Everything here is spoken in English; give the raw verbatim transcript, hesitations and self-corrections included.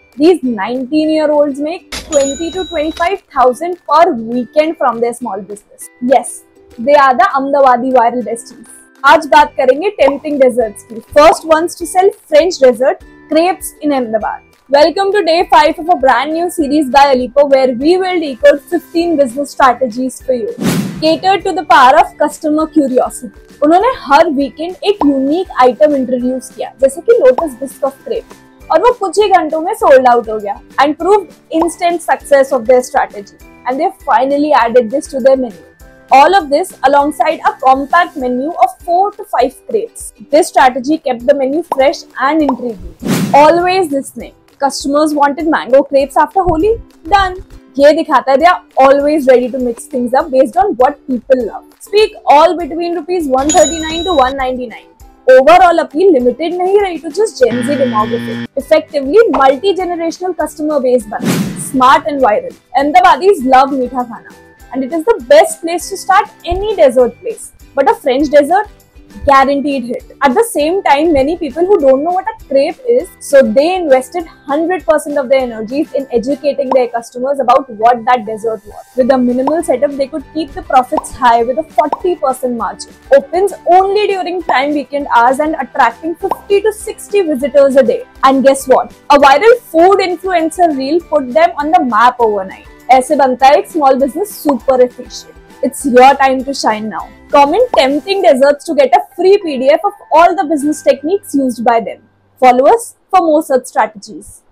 These nineteen year olds make twenty to twenty-five thousand per weekend from their small business. Yes, they are the Ahmedabadi viral besties. आज बात करेंगे tempting desserts की. First ones to sell French dessert, crepes in Ahmedabad. Welcome to day five of a brand new series by Alipo, where we will decode fifteen business strategies for you. Catered to the power of customer curiosity. उन्होंने हर weekend एक unique item introduce किया, जैसे कि lotus बिस्क of crepe, और वो कुछ ही घंटों में सोल्ड आउट हो गया and proved instant success of their strategy, and they finally added this to their menu. All of this alongside a compact menu of four to five crepes. This strategy kept the menu fresh and intriguing. Always listening. Customers wanted mango crepes after Holi? Done. ये दिखाता है they are always ready to mix things up based on what people love. Speak all between rupees one thirty-nine to one ninety-nine. Overall appeal limited नहीं रही to just Gen Z demography. Effectively multi-generational customer base बना. Smart and viral. Ahmedabadis love मीठा खाना, and it is the best place to start any dessert place. But a French dessert? Guaranteed hit. At the same time, many people who don't know what a crepe is, so they invested one hundred percent of their energies in educating their customers about what that dessert was. With a minimal setup, they could keep the profits high with a forty percent margin. Opens only during prime weekend hours and attracting fifty to sixty visitors a day. And guess what? A viral food influencer reel put them on the map overnight. ऐसे बनता है एक small business super efficient. It's your time to shine now. Comment tempting desserts to get a free P D F of all the business techniques used by them. Follow us for more such strategies.